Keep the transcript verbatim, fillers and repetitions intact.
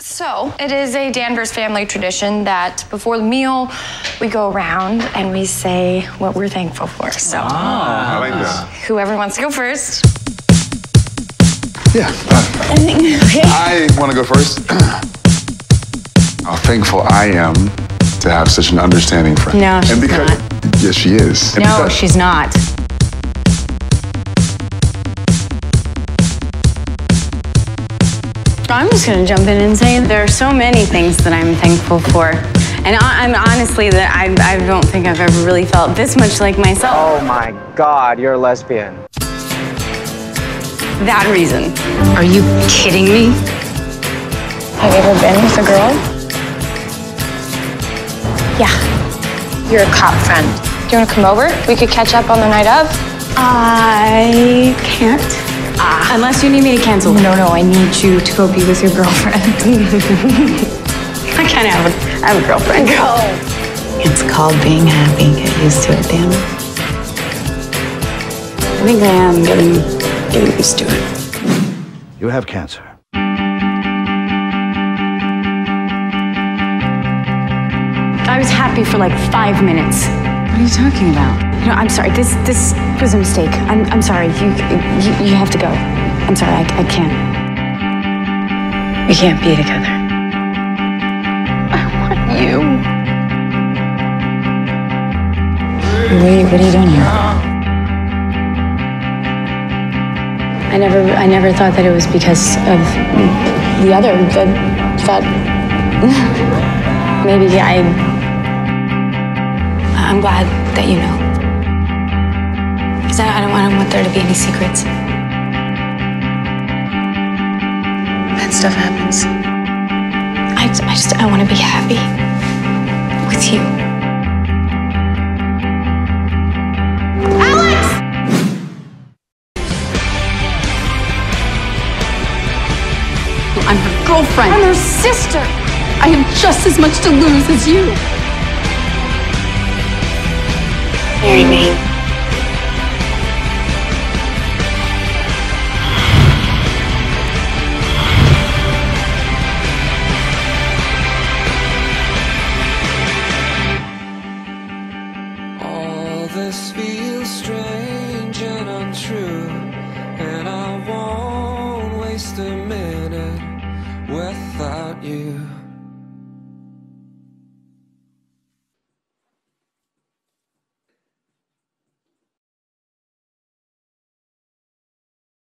So, it is a Danvers family tradition that before the meal, we go around and we say what we're thankful for. So, ah, I like that. Whoever wants to go first. Yeah. Uh, I want to go first. How thankful I am to have such an understanding friend. No, she's and because, not. Yes, she is. And no, because, she's not. I'm just gonna jump in and say there are so many things that I'm thankful for. And I, I'm honestly that I, I don't think I've ever really felt this much like myself. Oh my God, you're a lesbian. That reason. Are you kidding me? Have you ever been with a girl? Yeah. You're a cop friend. Do you want to come over? We could catch up on the night of. I can't. Ah. Unless you need me to cancel. No, no, I need you to go be with your girlfriend. I can't have a, I have a girlfriend. Go. It's called being happy. Get used to it, damn it. I think I am getting, getting used to it. You have cancer. I was happy for like five minutes. What are you talking about? You know, I'm sorry. This this was a mistake. I'm I'm sorry. You you, you have to go. I'm sorry. I, I can't. We can't be together. I want you. What are you, what are you doing here? I never I never thought that it was because of the other. That thought maybe I. I'm glad that you know. Because I, I, don't, I don't want there to be any secrets. Bad stuff happens. I, I just, I want to be happy with you. Alex! I'm her girlfriend. I'm her sister. I have just as much to lose as you. Marry me. All this feels strange and untrue, and I won't waste a minute with